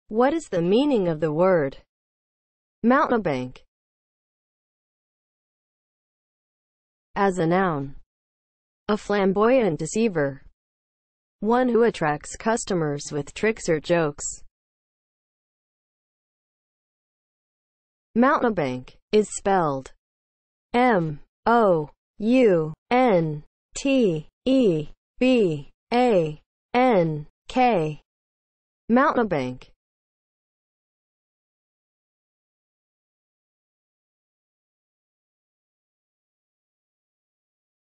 What is the meaning of the word mountebank? As a noun, a flamboyant deceiver, one who attracts customers with tricks or jokes. Mountebank is spelled M-O-U-N-T-E-B-A-N-K. Mountebank